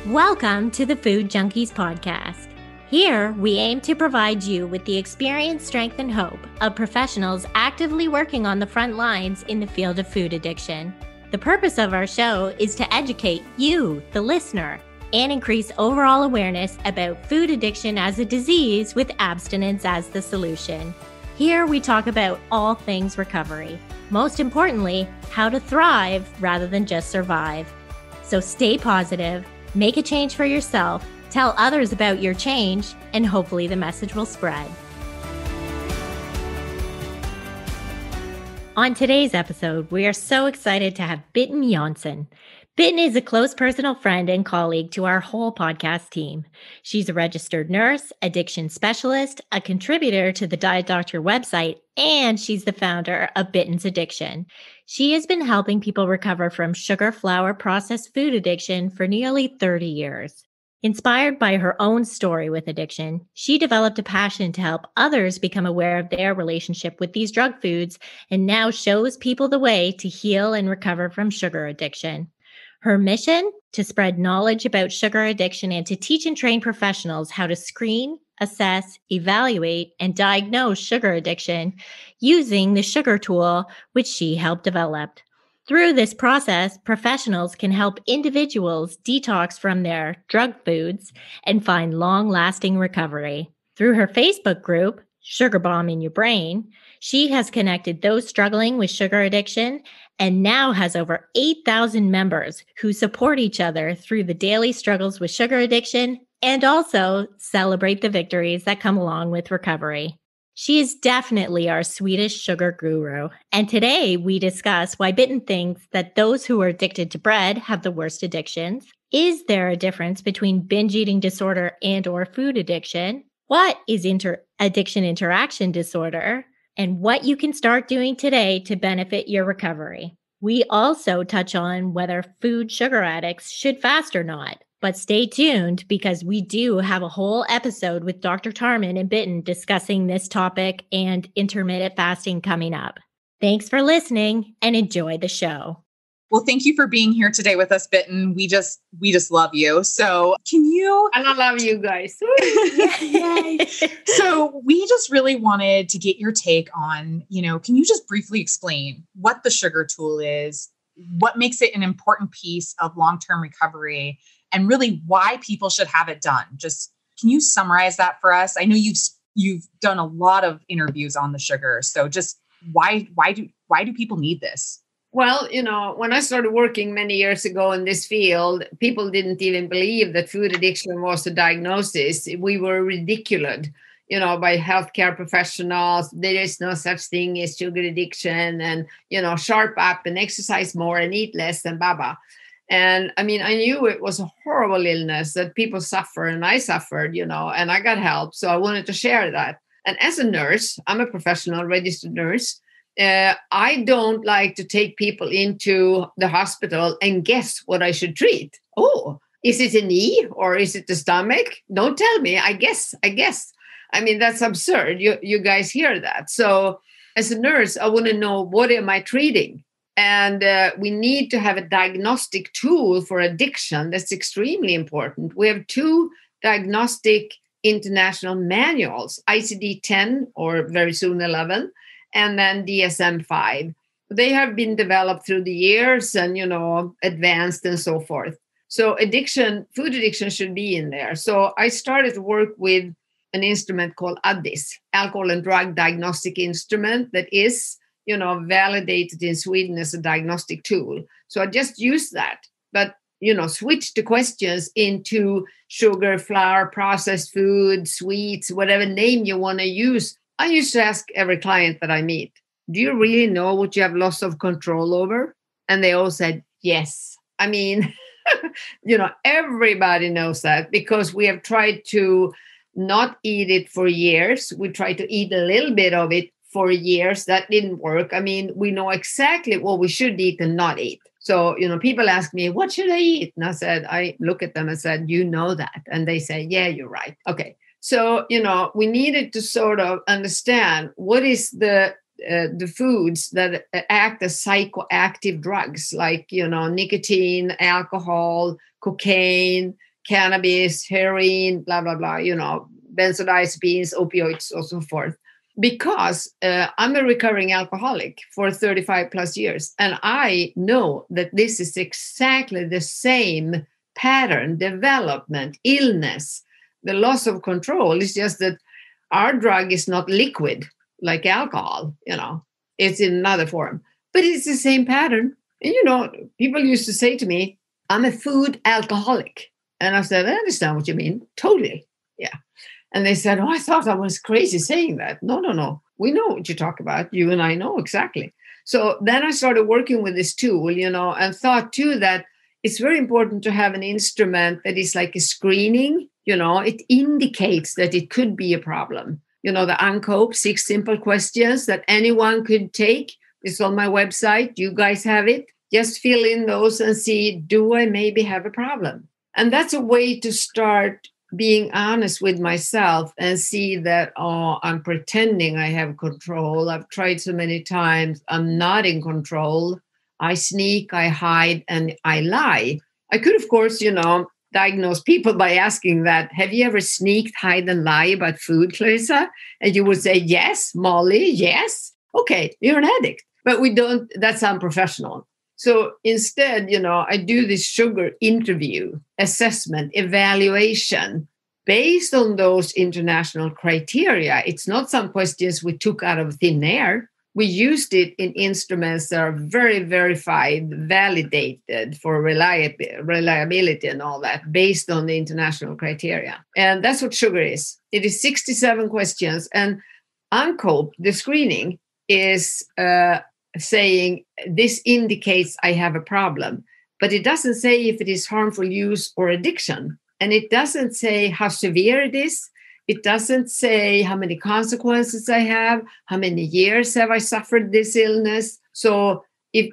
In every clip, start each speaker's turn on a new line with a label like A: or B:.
A: Welcome to the Food Junkies Podcast. Here, we aim to provide you with the experience, strength, and hope of professionals actively working on the front lines in the field of food addiction. The purpose of our show is to educate you, the listener, and increase overall awareness about food addiction as a disease with abstinence as the solution. Here, we talk about all things recovery. Most importantly, how to thrive rather than just survive. So stay positive, make a change for yourself, tell others about your change, and hopefully the message will spread. On today's episode, we are so excited to have Bitten Jonsson. Bitten is a close personal friend and colleague to our whole podcast team. She's a registered nurse, addiction specialist, a contributor to the Diet Doctor website, and she's the founder of Bitten's Addiction. She has been helping people recover from sugar, flour, processed food addiction for nearly 30 years. Inspired by her own story with addiction, she developed a passion to help others become aware of their relationship with these drug foods and now shows people the way to heal and recover from sugar addiction. Her mission? To spread knowledge about sugar addiction and to teach and train professionals how to screen, assess, evaluate, and diagnose sugar addiction using the sugar tool, which she helped develop. Through this process, professionals can help individuals detox from their drug foods and find long-lasting recovery. Through her Facebook group, Sugar Bomb in Your Brain, she has connected those struggling with sugar addiction and now has over 8,000 members who support each other through the daily struggles with sugar addiction and also celebrate the victories that come along with recovery. She is definitely our Swedish Sugar Guru, and today we discuss why Bitten thinks that those who are addicted to bread have the worst addictions. Is there a difference between binge eating disorder and or food addiction? What is addiction interaction disorder? And what you can start doing today to benefit your recovery. We also touch on whether food sugar addicts should fast or not. But stay tuned because we do have a whole episode with Dr. Tarman and Bitten discussing this topic and intermittent fasting coming up. Thanks for listening and enjoy the show.
B: Well, thank you for being here today with us, Bitten. We just love you. So can you...
C: And I love you guys.
B: Yay. So we just really wanted to get your take on, can you just briefly explain what the sugar tool is, what makes it an important piece of long-term recovery, and really why people should have it done? Just, can you summarize that for us? I know you've done a lot of interviews on the sugar. So just why do people need this?
C: Well, when I started working many years ago in this field, people didn't even believe that food addiction was a diagnosis. We were ridiculed, by healthcare professionals. There is no such thing as sugar addiction and, sharp up and exercise more and eat less and baba. And I knew it was a horrible illness that people suffer and I suffered, and I got help. So I wanted to share that. And as a nurse, I'm a professional registered nurse. I don't like to take people into the hospital and guess what I should treat. Oh, is it a knee or is it the stomach? Don't tell me. I guess. That's absurd. You guys hear that. So as a nurse, I want to know, what am I treating? And we need to have a diagnostic tool for addiction. That's extremely important. We have 2 diagnostic international manuals, ICD-10 or very soon 11. And then DSM-5. They have been developed through the years and, advanced and so forth. So food addiction should be in there. So I started to work with an instrument called addicts, alcohol and drug diagnostic instrument that is, validated in Sweden as a diagnostic tool. So I just use that, but, switch the questions into sugar, flour, processed food, sweets, whatever name you want to use. I used to ask every client that I meet, do you really know what you have loss of control over? And they all said, yes. Everybody knows that because we have tried to not eat it for years. We tried to eat a little bit of it for years. That didn't work. We know exactly what we should eat and not eat. So, people ask me, what should I eat? And I look at them and said, you know that. And they say, yeah, you're right. Okay. So, we needed to sort of understand what is the foods that act as psychoactive drugs like, nicotine, alcohol, cocaine, cannabis, heroin, blah, blah, blah, benzodiazepines, opioids, or so forth. Because I'm a recovering alcoholic for 35 plus years. And I know that this is exactly the same pattern, development, illness, the loss of control. It's just that our drug is not liquid like alcohol, it's in another form, but it's the same pattern. And, people used to say to me, I'm a food alcoholic. And I said, I understand what you mean. Totally. Yeah. And they said, I thought I was crazy saying that. No. We know what you talk about. You and I know exactly. So then I started working with this tool, and thought too that it's very important to have an instrument that is like a screening. It indicates that it could be a problem. The UNCOPE 6 simple questions that anyone could take. It's on my website. You guys have it. Just fill in those and see, do I maybe have a problem? And that's a way to start being honest with myself and see that, I'm pretending I have control. I've tried so many times. I'm not in control. I sneak, I hide, and I lie. I could, of course, diagnose people by asking that, have you ever sneaked, hide, and lie about food, Clarissa? And you would say, yes. Molly, yes. Okay, you're an addict. But we don't, that's unprofessional. So instead, I do this sugar interview, assessment, evaluation based on those international criteria. It's not some questions we took out of thin air. We used it in instruments that are very verified, validated for reliability and all that, based on the international criteria. And that's what sugar is. It is 67 questions. And UNCOPE, the screening, is saying this indicates I have a problem. But it doesn't say if it is harmful use or addiction. And it doesn't say how severe it is. It doesn't say how many consequences I have, how many years have I suffered this illness. So if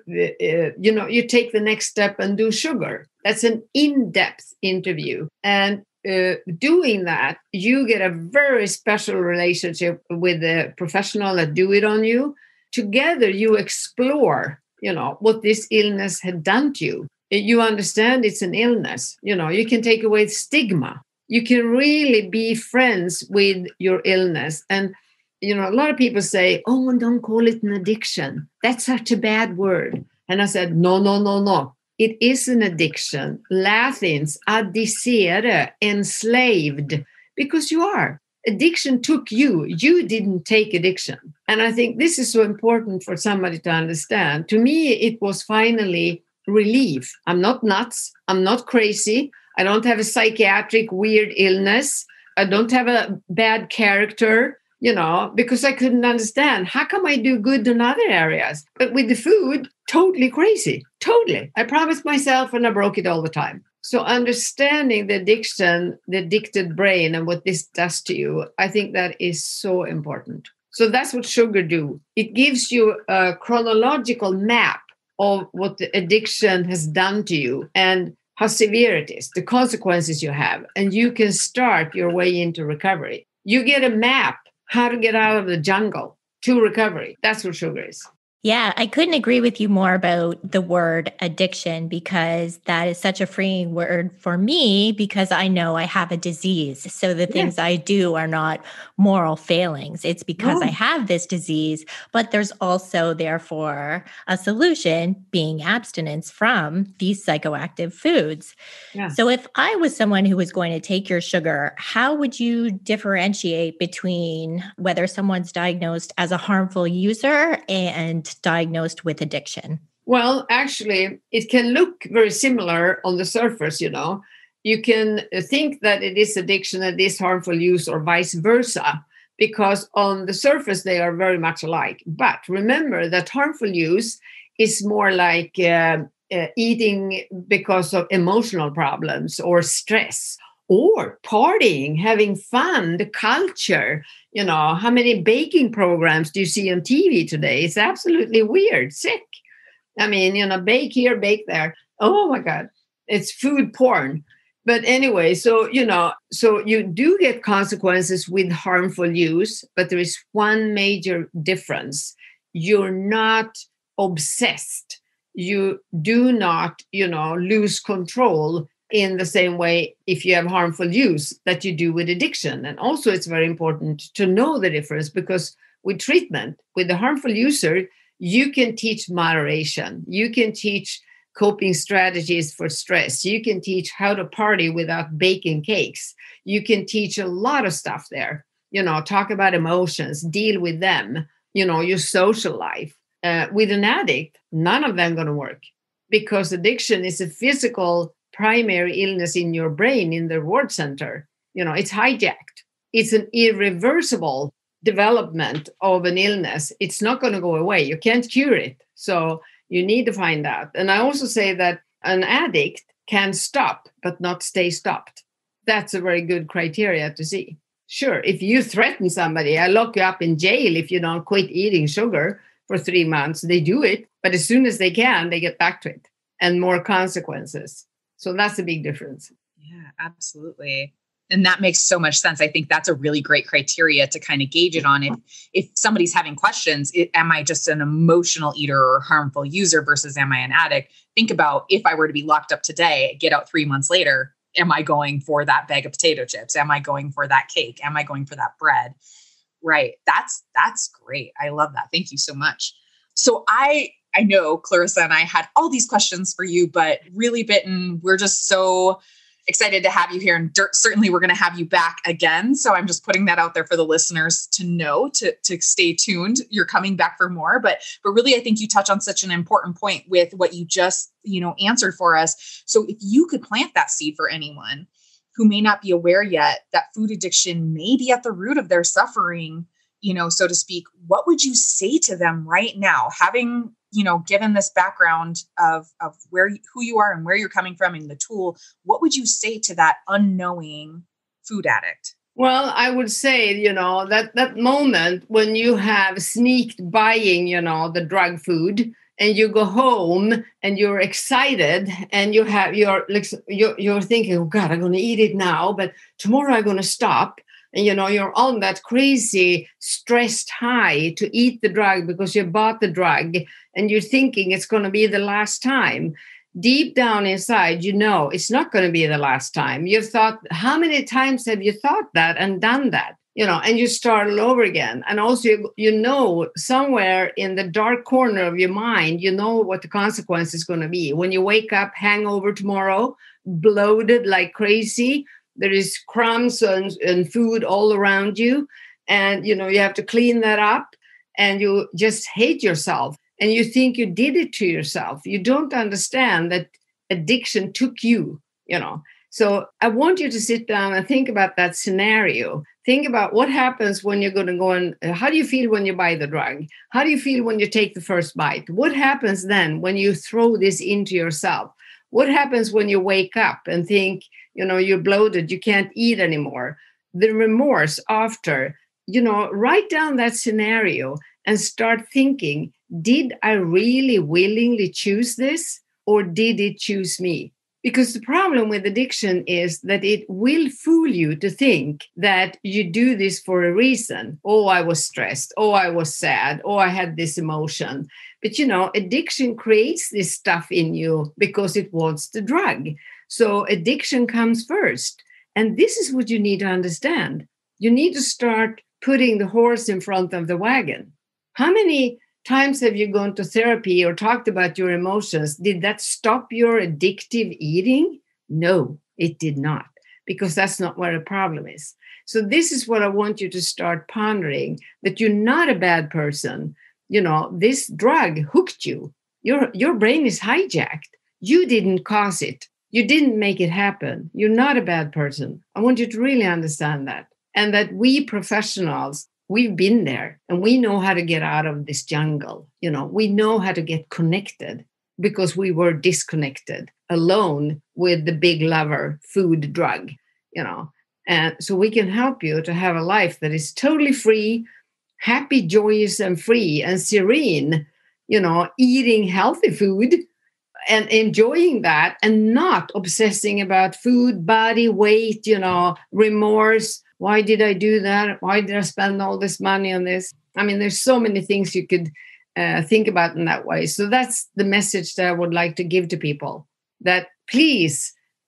C: you take the next step and do sugar, that's an in-depth interview. And doing that, you get a very special relationship with the professional that do it on you. Together, you explore, what this illness had done to you. You understand it's an illness. You can take away stigma. You can really be friends with your illness. And, a lot of people say, oh, don't call it an addiction. That's such a bad word. And I said, no. It is an addiction. Latins, addicere, enslaved, because you are. Addiction took you. You didn't take addiction. And I think this is so important for somebody to understand. To me, it was finally relief. I'm not nuts. I'm not crazy. I don't have a psychiatric weird illness. I don't have a bad character, because I couldn't understand. How come I do good in other areas? But with the food, totally crazy. Totally. I promised myself and I broke it all the time. So understanding the addiction, the addicted brain and what this does to you, I think that is so important. So that's what sugar do. It gives you a chronological map of what the addiction has done to you and how severe it is, the consequences you have, and you can start your way into recovery. You get a map how to get out of the jungle to recovery. That's what sugar is.
A: Yeah, I couldn't agree with you more about the word addiction, because that is such a freeing word for me, because I know I have a disease. So the things I do are not moral failings. It's because I have this disease, but there's also therefore a solution, being abstinence from these psychoactive foods. Yeah. So if I was someone who was going to take your sugar, how would you differentiate between whether someone's diagnosed as a harmful user and diagnosed with addiction?
C: Well, actually, it can look very similar on the surface, You can think that it is addiction and it is harmful use, or vice versa, because on the surface, they are very much alike. But remember that harmful use is more like eating because of emotional problems or stress, or partying, having fun, the culture. How many baking programs do you see on TV today? It's absolutely weird, sick. I mean, bake here, bake there. Oh my God, it's food porn. But anyway, so you do get consequences with harmful use, but there is one major difference. You're not obsessed. You do not, lose control in the same way if you have harmful use that you do with addiction. And also it's very important to know the difference, because with treatment, with the harmful user, you can teach moderation. You can teach coping strategies for stress. You can teach how to party without baking cakes. You can teach a lot of stuff there. Talk about emotions, deal with them, your social life. With an addict, none of them going to work, because addiction is a physical primary illness in your brain, in the reward center. It's hijacked. It's an irreversible development of an illness. It's not going to go away. You can't cure it. So you need to find out. And I also say that an addict can stop, but not stay stopped. That's a very good criteria to see. Sure, if you threaten somebody, I lock you up in jail if you don't quit eating sugar for 3 months, they do it. But as soon as they can, they get back to it, and more consequences. So that's a big difference.
B: Yeah, absolutely. And that makes so much sense. I think that's a really great criteria to kind of gauge it on. If somebody's having questions, am I just an emotional eater or harmful user versus am I an addict? Think about, if I were to be locked up today, get out 3 months later, am I going for that bag of potato chips? Am I going for that cake? Am I going for that bread? Right. That's great. I love that. Thank you so much. So I know Clarissa and I had all these questions for you, but really, Bitten, we're just so excited to have you here, and certainly we're going to have you back again. So I'm just putting that out there for the listeners to know, to stay tuned. You're coming back for more, but really, I think you touch on such an important point with what you just, answered for us. So if you could plant that seed for anyone who may not be aware yet that food addiction may be at the root of their suffering, so to speak, what would you say to them right now, having, given this background of who you are and where you're coming from and the tool? What would you say to that unknowing food addict?
C: Well, I would say, that moment when you have sneaked buying, the drug food, and you go home and you're excited and you're thinking, oh God, I'm going to eat it now, but tomorrow I'm going to stop. And, you're on that crazy stressed high to eat the drug because you bought the drug and you're thinking it's going to be the last time. Deep down inside, it's not going to be the last time. You've thought, how many times have you thought that and done that? And you start all over again. And also, somewhere in the dark corner of your mind, what the consequence is going to be. When you wake up, hangover tomorrow, bloated like crazy, there is crumbs and food all around you. And, you have to clean that up, and you just hate yourself. And you think you did it to yourself. You don't understand that addiction took you, So I want you to sit down and think about that scenario. Think about what happens when you're going to go and how do you feel when you buy the drug? How do you feel when you take the first bite? What happens then when you throw this into yourself? What happens when you wake up and think, you're bloated, you can't eat anymore? The remorse after, write down that scenario and start thinking, did I really willingly choose this, or did it choose me? Because the problem with addiction is that it will fool you to think that you do this for a reason. Oh, I was stressed. Oh, I was sad. Oh, I had this emotion. But, addiction creates this stuff in you because it wants the drug. So addiction comes first. And this is what you need to understand. You need to start putting the horse in front of the wagon. How many times have you gone to therapy or talked about your emotions? Did that stop your addictive eating? No, it did not, because that's not where the problem is. So this is what I want you to start pondering, that you're not a bad person. This drug hooked you. Your brain is hijacked. You didn't cause it. You didn't make it happen. You're not a bad person. I want you to really understand that. And that we professionals, we've been there and we know how to get out of this jungle. We know how to get connected because we were disconnected, alone with the big lover, food, drug, And so we can help you to have a life that is totally free, happy, joyous, and free and serene, eating healthy food and enjoying that and not obsessing about food, body, weight, remorse. Why did I do that? Why did I spend all this money on this? I mean, there's so many things you could think about in that way. So that's the message that I would like to give to people, that please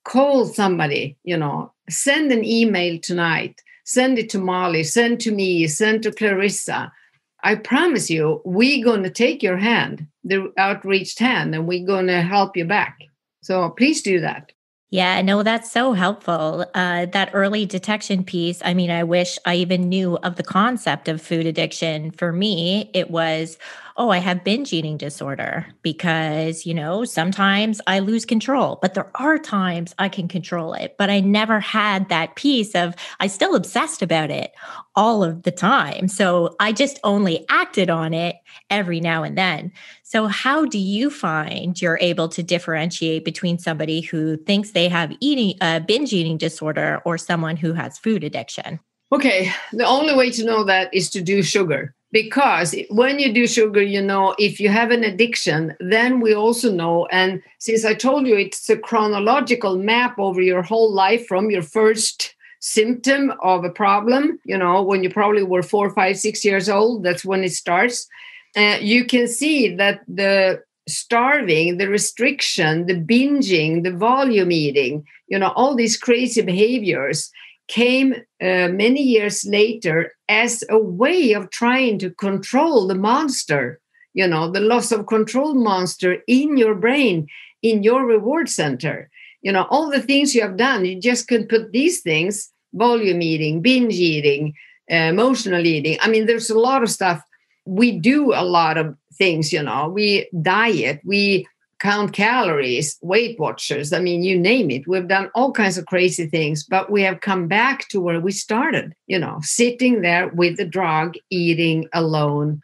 C: call somebody, send an email tonight, send it to Molly, send to me, send to Clarissa. I promise you, we're going to take your hand, the outreached hand, and we're going to help you back. So please do that.
A: Yeah, no, that's so helpful. That early detection piece. I mean, I wish I even knew of the concept of food addiction. For me, it was, oh, I have binge eating disorder because, sometimes I lose control, but there are times I can control it. But I never had that piece of, I still obsessed about it all of the time. So I just only acted on it every now and then. So how do you find you're able to differentiate between somebody who thinks they have binge eating disorder or someone who has food addiction?
C: Okay, the only way to know that is to do sugar. Because when you do sugar, if you have an addiction, then we also know. And since I told you it's a chronological map over your whole life from your first symptom of a problem, when you probably were 4, 5, 6 years old, that's when it starts. You can see that the starving, the restriction, the binging, the volume eating, all these crazy behaviors came many years later as a way of trying to control the monster, the loss of control monster in your brain, in your reward center. All the things you have done, you just could put these things, volume eating, binge eating, emotional eating. I mean, there's a lot of stuff. We do a lot of things, we diet, we count calories, Weight Watchers. I mean, you name it. We've done all kinds of crazy things, but we have come back to where we started, sitting there with the drug, eating alone,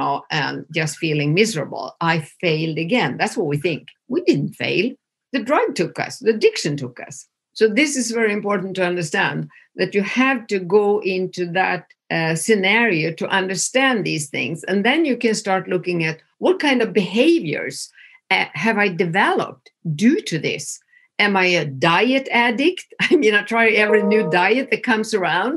C: and just feeling miserable. I failed again. That's what we think. We didn't fail. The drug took us. The addiction took us. So this is very important to understand, that you have to go into that scenario to understand these things. And then you can start looking at what kind of behaviors have I developed due to this? Am I a diet addict? I mean, I try every new diet that comes around.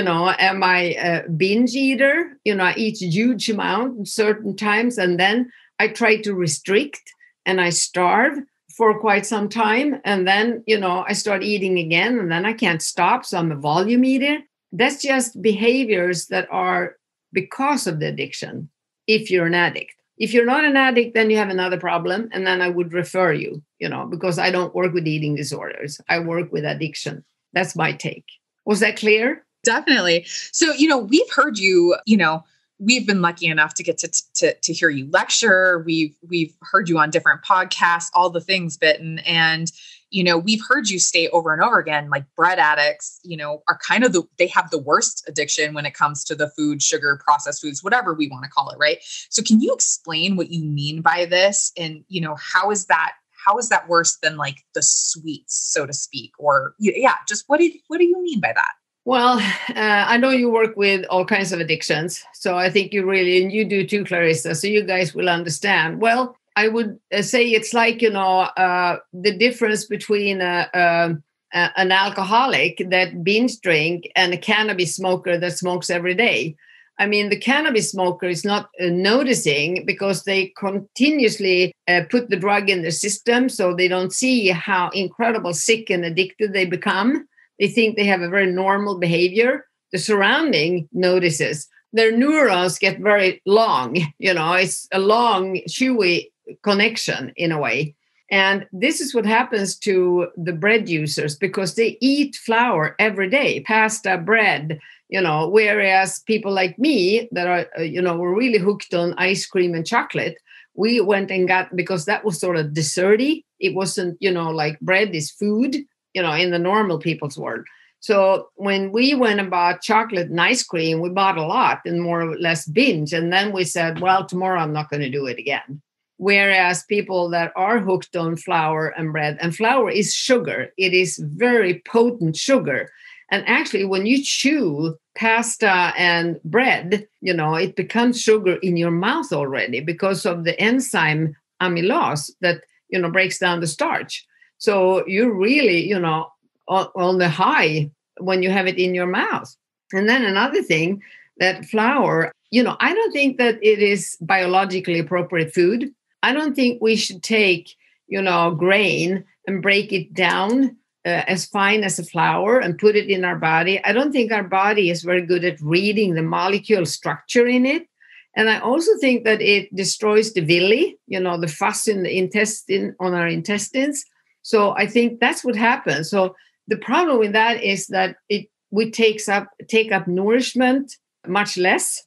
C: Am I a binge eater? I eat a huge amount at certain times, and then I try to restrict and I starve for quite some time. And then, I start eating again, and then I can't stop. So I'm a volume eater. That's just behaviors that are because of the addiction, if you're an addict. If you're not an addict, then you have another problem. And then I would refer you, because I don't work with eating disorders. I work with addiction. That's my take. Was that clear?
B: Definitely. So, we've heard you, we've been lucky enough to get to hear you lecture. We've heard you on different podcasts, all the things, Bitten. And, we've heard you state over and over again, like bread addicts, are kind of they have the worst addiction when it comes to the food, sugar, processed foods, whatever we want to call it. Right. So can you explain what you mean by this? And, how is that worse than like the sweets, so to speak? Or just what do you mean by that?
C: Well, I know you work with all kinds of addictions. So I think and you do too, Clarissa. So you guys will understand. Well, I would say it's like, the difference between an alcoholic that binge drink and a cannabis smoker that smokes every day. I mean, the cannabis smoker is not noticing because they continuously put the drug in their system. So they don't see how incredible sick and addicted they become. They think they have a very normal behavior. The surrounding notices. Their neurons get very long. It's a long, chewy connection in a way. And this is what happens to the bread users because they eat flour every day, pasta, bread, whereas people like me that are, were really hooked on ice cream and chocolate, we went and got, because that was sort of desserty. It wasn't, like bread is food, in the normal people's world. So when we went and bought chocolate and ice cream, we bought a lot and more or less binge. And then we said, well, tomorrow I'm not going to do it again. Whereas people that are hooked on flour and bread, and flour is sugar, it is very potent sugar. And actually, when you chew pasta and bread, it becomes sugar in your mouth already because of the enzyme amylase that, breaks down the starch. So you're really, on the high when you have it in your mouth. And then another thing, that flour, I don't think that it is biologically appropriate food. I don't think we should take, grain and break it down as fine as a flour and put it in our body, I don't think our body is very good at reading the molecule structure in it. And I also think that it destroys the villi, the fuss in the intestine, on our intestines. So I think that's what happens. So the problem with that is that we take up nourishment much less,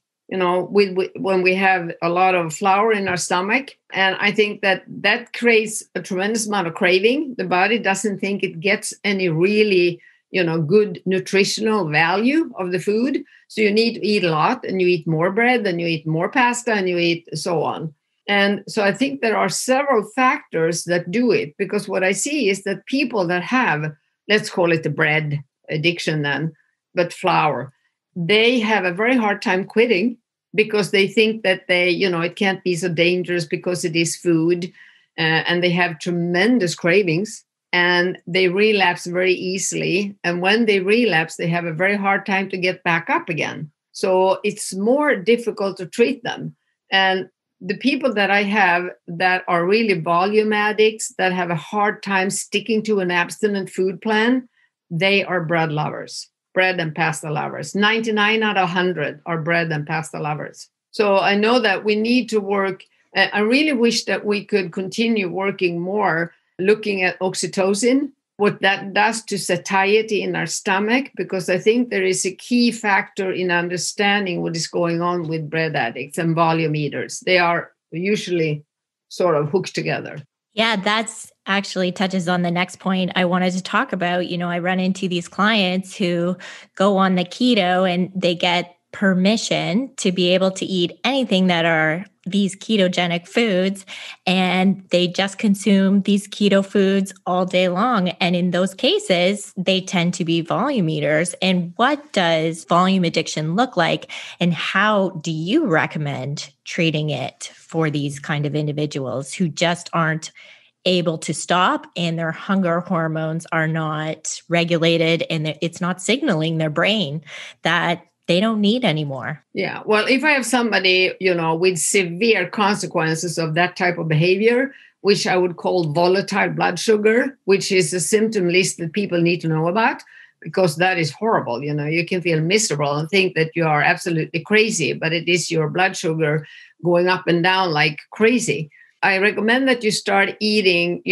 C: when we have a lot of flour in our stomach. And I think that creates a tremendous amount of craving. The body doesn't think it gets any really, good nutritional value of the food. So you need to eat a lot, and you eat more bread, and you eat more pasta, and you eat so on. And so I think there are several factors that do it, because what I see is that people that have, let's call it the bread addiction then, but flour, they have a very hard time quitting because they think that it can't be so dangerous because it is food, and they have tremendous cravings, and they relapse very easily. And when they relapse, they have a very hard time to get back up again. So it's more difficult to treat them. And the people that I have that are really volume addicts, that have a hard time sticking to an abstinent food plan, they are bread lovers. Bread and pasta lovers. 99 out of 100 are bread and pasta lovers. So I know that we need to work. I really wish that we could continue working more, looking at oxytocin, what that does to satiety in our stomach, because I think there is a key factor in understanding what is going on with bread addicts and volume eaters. They are usually sort of hooked together.
A: Yeah, that's actually touches on the next point I wanted to talk about. I run into these clients who go on the keto and they get permission to be able to eat anything that are these ketogenic foods, and they just consume these keto foods all day long. And in those cases, they tend to be volume eaters. And what does volume addiction look like? And how do you recommend treating it for these kind of individuals who just aren't able to stop, and their hunger hormones are not regulated, and it's not signaling their brain that they don't need anymore?
C: Yeah. Well, if I have somebody, with severe consequences of that type of behavior, which I would call volatile blood sugar, which is a symptom list that people need to know about, because that is horrible. You can feel miserable and think that you are absolutely crazy, but it is your blood sugar going up and down like crazy. I recommend that you start eating,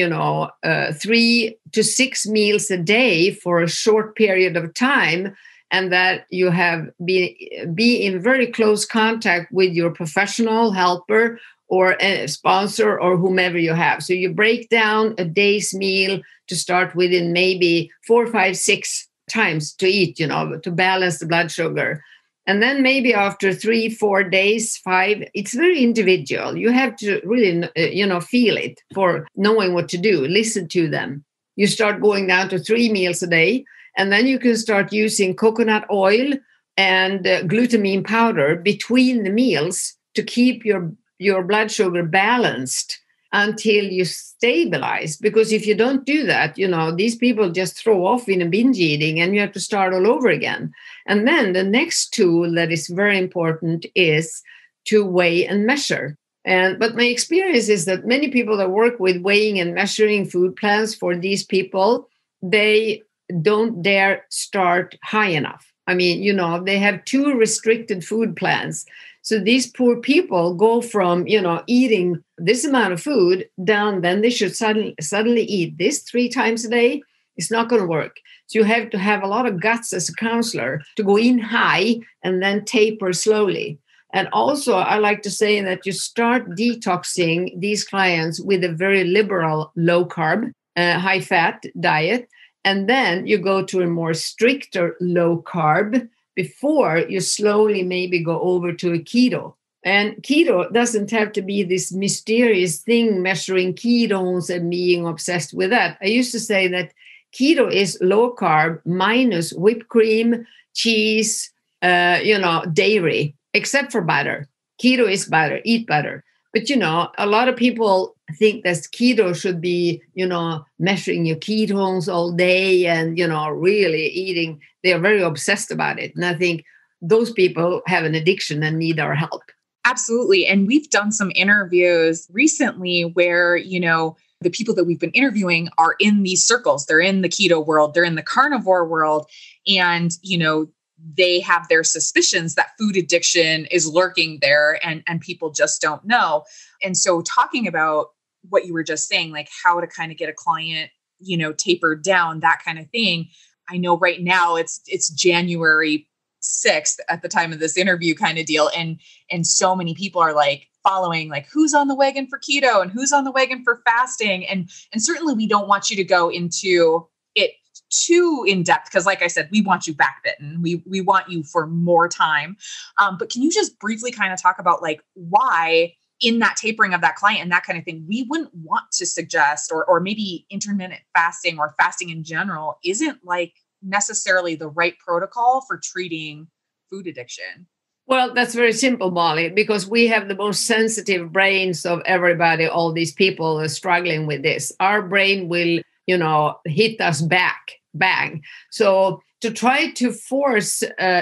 C: 3 to 6 meals a day for a short period of time, and that you have be in very close contact with your professional helper or a sponsor or whomever you have. So you break down a day's meal to start within maybe 4, 5, 6 times to eat, to balance the blood sugar. And then maybe after 3, 4 days, 5, it's very individual. You have to really, feel it for knowing what to do. Listen to them. You start going down to 3 meals a day, and then you can start using coconut oil and glutamine powder between the meals to keep your blood sugar balanced until you stabilize. Because if you don't do that, these people just throw off in a binge eating, and you have to start all over again. And then the next tool that is very important is to weigh and measure. But my experience is that many people that work with weighing and measuring food plans for these people, they don't dare start high enough. I mean, they have too restricted food plans. So these poor people go from, eating this amount of food down, then they should suddenly eat this 3 times a day. It's not going to work. So you have to have a lot of guts as a counselor to go in high and then taper slowly. And also, I like to say that you start detoxing these clients with a very liberal, low carb, high fat diet. And then you go to a more stricter low carb before you slowly maybe go over to a keto. And keto doesn't have to be this mysterious thing, measuring ketones and being obsessed with that. I used to say that keto is low carb minus whipped cream, cheese, dairy, except for butter. Keto is butter, eat butter. But, a lot of people think that keto should be, measuring your ketones all day and, really eating. They are very obsessed about it. And I think those people have an addiction and need our help.
B: Absolutely. And we've done some interviews recently where, the people that we've been interviewing are in these circles. They're in the keto world, they're in the carnivore world. And, they have their suspicions that food addiction is lurking there and people just don't know. And so talking about what you were just saying, like how to kind of get a client, tapered down, that kind of thing. I know right now it's January 6th at the time of this interview kind of deal. And so many people are like following, like who's on the wagon for keto and who's on the wagon for fasting. And certainly we don't want you to go into it too in depth, because like I said, we want you back bitten. We want you for more time. But can you just briefly kind of talk about like why in that tapering of that client and that kind of thing, we wouldn't want to suggest, or maybe intermittent fasting or fasting in general isn't like necessarily the right protocol for treating food addiction?
C: Well, that's very simple, Molly, because we have the most sensitive brains of everybody. All these people are struggling with this. Our brain will, hit us back, bang. So to try to force,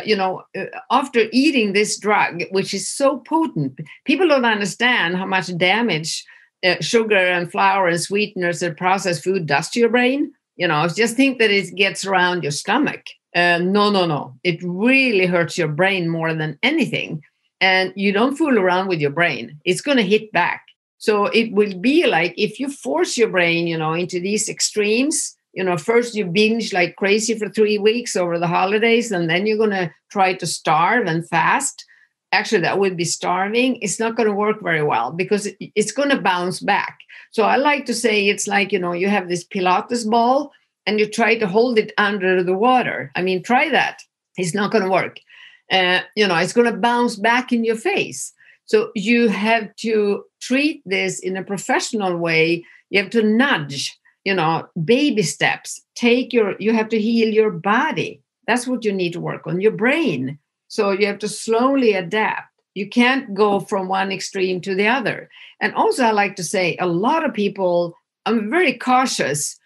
C: after eating this drug, which is so potent, people don't understand how much damage sugar and flour and sweeteners and processed food does to your brain. Just think that it gets around your stomach. No. It really hurts your brain more than anything. And you don't fool around with your brain. It's going to hit back. So it will be like if you force your brain, into these extremes, first you binge like crazy for 3 weeks over the holidays, and then you're going to try to starve and fast. Actually, that would be starving. It's not going to work very well because it's going to bounce back. So I like to say it's like, you have this Pilates ball and you try to hold it under the water. I mean, try that. It's not going to work. It's going to bounce back in your face. So you have to treat this in a professional way. You have to nudge, baby steps. You have to heal your body. That's what you need to work on, your brain. So you have to slowly adapt. You can't go from one extreme to the other. And also I like to say a lot of people, I'm very cautious,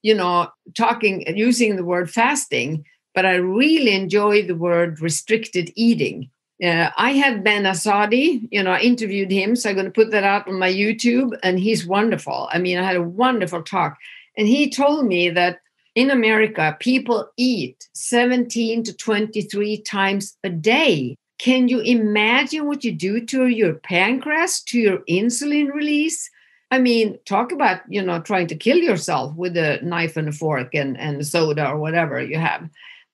C: using the word fasting, but I really enjoy the word restricted eating. I had Ben Asadi, I interviewed him, so I'm going to put that out on my YouTube, and he's wonderful. I mean, I had a wonderful talk, and he told me that in America, people eat 17 to 23 times a day. Can you imagine what you do to your pancreas, to your insulin release? I mean, talk about, trying to kill yourself with a knife and a fork and soda or whatever you have.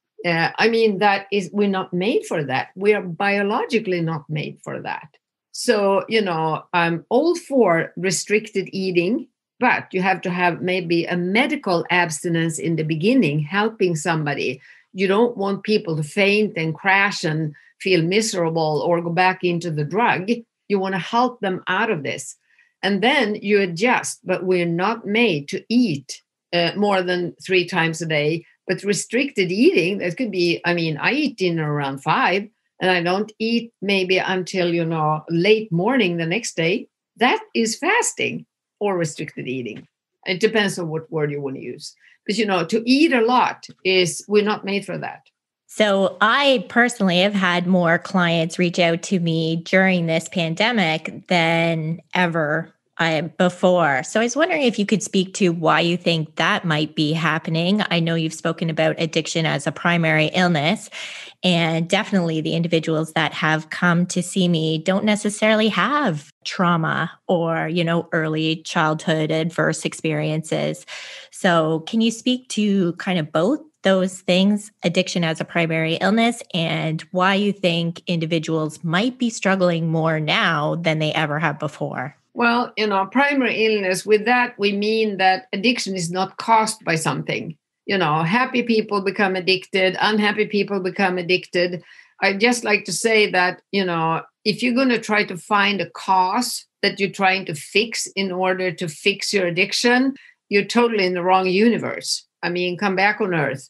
C: We're not made for that. We are biologically not made for that. So, I'm all for restricted eating, but you have to have maybe a medical abstinence in the beginning, helping somebody. You don't want people to faint and crash and feel miserable or go back into the drug. You want to help them out of this. And then you adjust, but we're not made to eat more than 3 times a day. But restricted eating, that could be, I eat dinner around 5 and I don't eat maybe until, late morning the next day. That is fasting or restricted eating. It depends on what word you want to use. But, to eat a lot we're not made for that.
A: So I personally have had more clients reach out to me during this pandemic than ever before. So I was wondering if you could speak to why you think that might be happening. I know you've spoken about addiction as a primary illness, and definitely the individuals that have come to see me don't necessarily have trauma or, early childhood adverse experiences. So can you speak to kind of both those things, addiction as a primary illness, and why you think individuals might be struggling more now than they ever have before?
C: Well, primary illness, with that, we mean that addiction is not caused by something. Happy people become addicted, unhappy people become addicted. I just like to say that, if you're going to try to find a cause that you're trying to fix in order to fix your addiction, you're totally in the wrong universe. Come back on earth.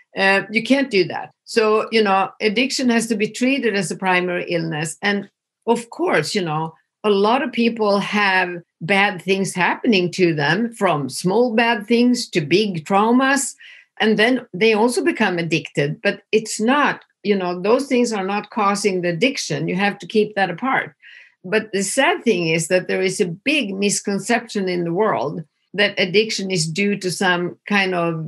C: You can't do that. So, addiction has to be treated as a primary illness. And of course, a lot of people have bad things happening to them, from small bad things to big traumas. And then they also become addicted. But it's not, those things are not causing the addiction. You have to keep that apart. But the sad thing is that there is a big misconception in the world that addiction is due to some kind of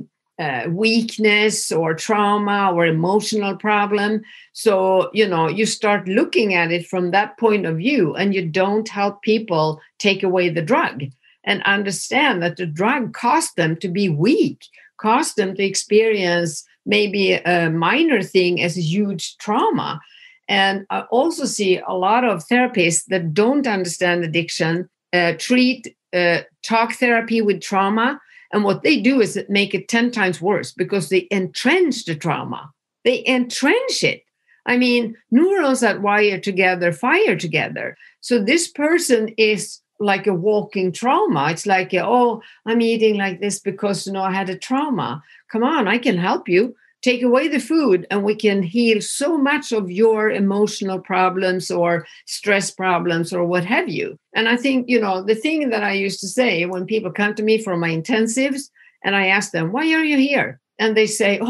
C: weakness or trauma or emotional problem. So, you start looking at it from that point of view, and you don't help people take away the drug and understand that the drug caused them to be weak, caused them to experience maybe a minor thing as a huge trauma. And I also see a lot of therapists that don't understand addiction, treat talk therapy with trauma. And what they do is make it 10 times worse because they entrench the trauma. They entrench it. I mean, neurons that wire together, fire together. So this person is like a walking trauma. It's like, I'm eating like this because, I had a trauma. Come on, I can help you. Take away the food and we can heal so much of your emotional problems or stress problems or what have you. And I think, the thing that I used to say when people come to me for my intensives and I ask them, why are you here? And they say,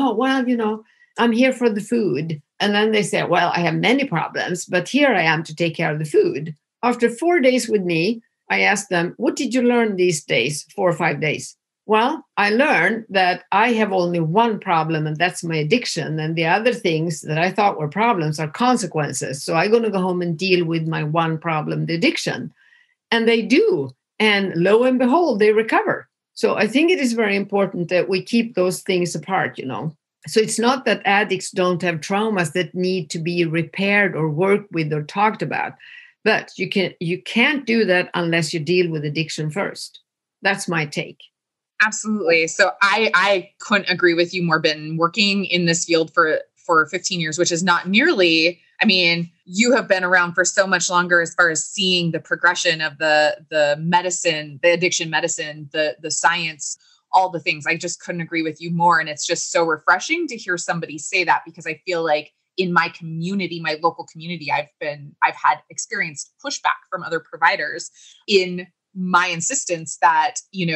C: I'm here for the food. And then they say, well, I have many problems, but here I am to take care of the food. After 4 days with me, I asked them, what did you learn these days, 4 or 5 days? Well, I learned that I have only one problem, and that's my addiction. And the other things that I thought were problems are consequences. So I'm going to go home and deal with my one problem, the addiction. And they do. And lo and behold, they recover. So I think it is very important that we keep those things apart, So it's not that addicts don't have traumas that need to be repaired or worked with or talked about. But you can't do that unless you deal with addiction first. That's my take.
B: Absolutely. So I couldn't agree with you more, Bitten. Working in this field for 15 years, which is not nearly, you have been around for so much longer as far as seeing the progression of the medicine, the addiction medicine, the science, all the things. I just couldn't agree with you more. And it's just so refreshing to hear somebody say that, because I feel like in my community, my local community, I've had experienced pushback from other providers in my insistence that,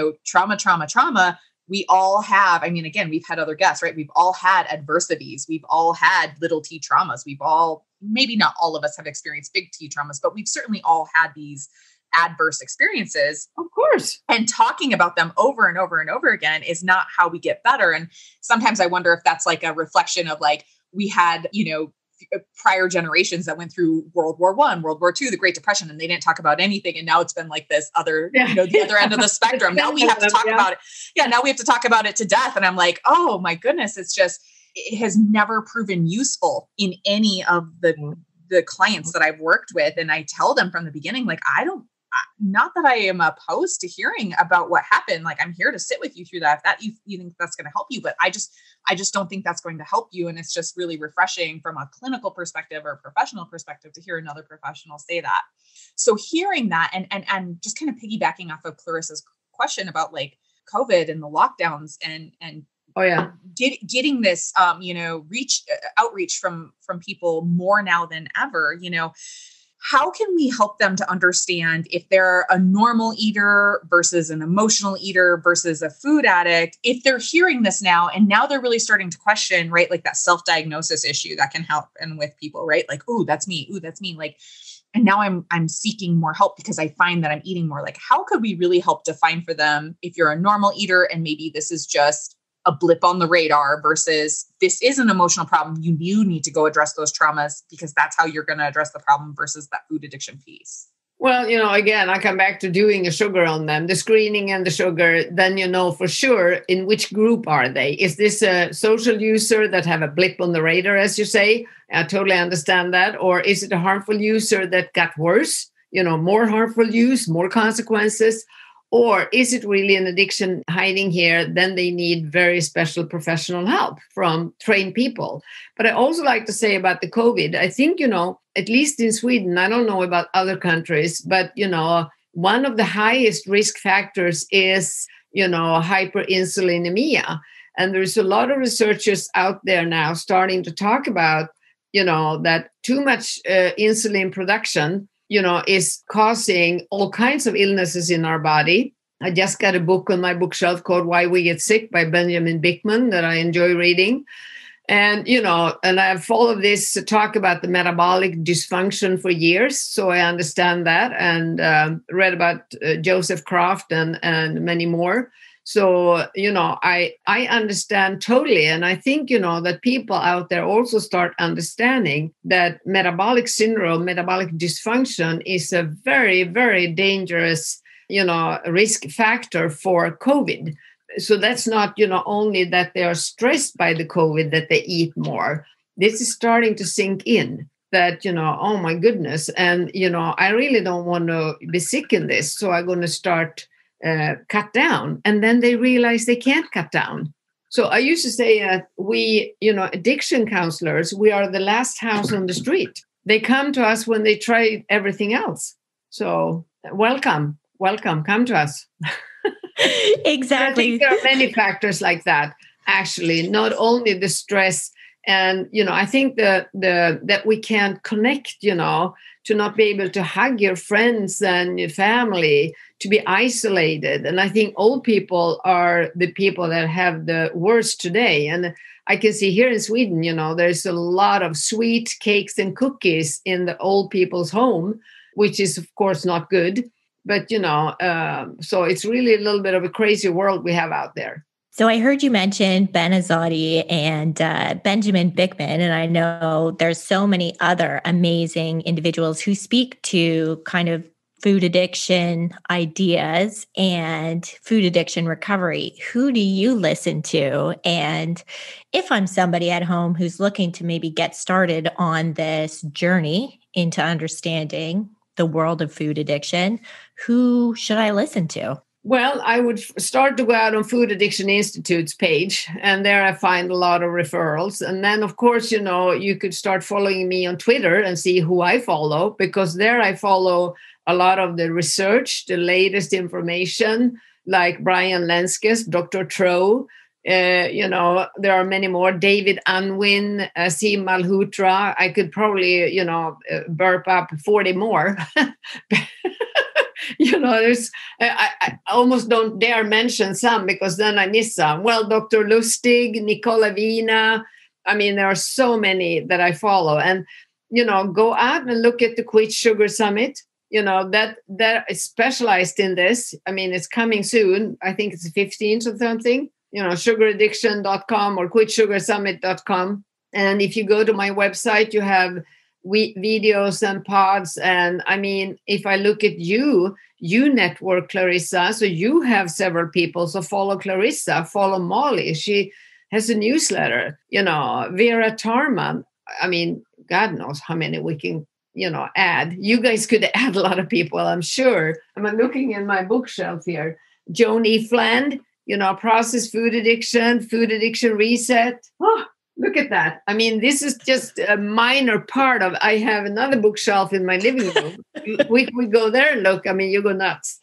B: trauma, we all have, again, we've had other guests, right? We've all had adversities. We've all had little T traumas. Maybe not all of us have experienced big T traumas, but we've certainly all had these adverse experiences.
C: Of course.
B: And talking about them over and over and over again is not how we get better. And sometimes I wonder if that's like a reflection of like, we had, prior generations that went through World War I, World War II, the Great Depression, and they didn't talk about anything. And now it's been like this other, the other end of the spectrum. Now we have to talk about it. Yeah. Now we have to talk about it to death. And I'm like, oh my goodness, it has never proven useful in any of the clients that I've worked with. And I tell them from the beginning, like, not that I am opposed to hearing about what happened. Like, I'm here to sit with you through that. If that you think that's going to help you, but I just don't think that's going to help you. And it's just really refreshing from a clinical perspective or a professional perspective to hear another professional say that. So hearing that and just kind of piggybacking off of Clarissa's question about like COVID and the lockdowns and
C: oh yeah,
B: getting this outreach from people more now than ever, how can we help them to understand if they're a normal eater versus an emotional eater versus a food addict, if they're hearing this now, and now they're really starting to question, right? Like that self-diagnosis issue that can happen with people, right? Like, ooh, that's me. Ooh, that's me. Like, and now I'm seeking more help because I find that I'm eating more. Like, how could we really help define for them if you're a normal eater and maybe this is just a blip on the radar versus this is an emotional problem. You need to go address those traumas because that's how you're going to address the problem versus that food addiction piece.
C: Well, again, I come back to doing a sugar on them, the screening and the sugar, then for sure in which group are they? Is this a social user that have a blip on the radar, as you say? I totally understand that. Or is it a harmful user that got worse, more harmful use, more consequences? Or is it really an addiction hiding here? Then they need very special professional help from trained people. But I also like to say about the COVID, I think, at least in Sweden, I don't know about other countries, but, one of the highest risk factors is, hyperinsulinemia. And there's a lot of researchers out there now starting to talk about, that too much insulin production is causing all kinds of illnesses in our body. I just got a book on my bookshelf called Why We Get Sick by Benjamin Bickman that I enjoy reading. And, and I've followed this talk about the metabolic dysfunction for years. So I understand that, and read about Joseph Kraft and many more. So, I understand totally. And I think, that people out there also start understanding that metabolic syndrome, metabolic dysfunction is a very, very dangerous, risk factor for COVID. So that's not, only that they are stressed by the COVID, that they eat more. This is starting to sink in that, oh my goodness. And, I really don't want to be sick in this. So I'm going to start cut down. And then they realize they can't cut down. So I used to say that we, addiction counselors, we are the last house on the street. They come to us when they try everything else. So welcome, come to us.
A: Exactly.
C: I think there are many factors like that, actually, not only the stress. And, I think that we can't connect, to not be able to hug your friends and your family, to be isolated. And I think old people are the people that have the worst today. And I can see here in Sweden, there's a lot of sweet cakes and cookies in the old people's home, which is, of course, not good. But, so it's really a little bit of a crazy world we have out there.
A: So I heard you mention Ben Azadi and Benjamin Bickman, and I know there's so many other amazing individuals who speak to kind of food addiction ideas and food addiction recovery. Who do you listen to? And if I'm somebody at home who's looking to maybe get started on this journey into understanding the world of food addiction, who should I listen to?
C: Well, I would start to go out on Food Addiction Institute's page, and there I find a lot of referrals. And then, of course, you could start following me on Twitter and see who I follow, because there I follow a lot of the research, the latest information, like Brian Lenskes, Dr. Tro. There are many more. David Unwin, Asim Malhotra. I could probably, burp up 40 more. There's, I almost don't dare mention some because then I miss some. Well, Dr. Lustig, Nicola Vina. I mean, there are so many that I follow. And, go out and look at the Quit Sugar Summit. That is specialized in this. I mean, it's coming soon. I think it's the 15th or something. Sugaraddiction.com or quitsugarsummit.com. And if you go to my website, you have videos and pods. And I mean, if I look at you network Clarissa, so you have several people. So follow Clarissa, follow Molly. She has a newsletter, Vera Tarman. I mean, God knows how many we can, add. You guys could add a lot of people, I'm sure. I'm looking in my bookshelf here. Joan E. Fland, processed food addiction reset. Oh, look at that. I mean, this is just a minor part of, I have another bookshelf in my living room. we go there and look, I mean, you go nuts.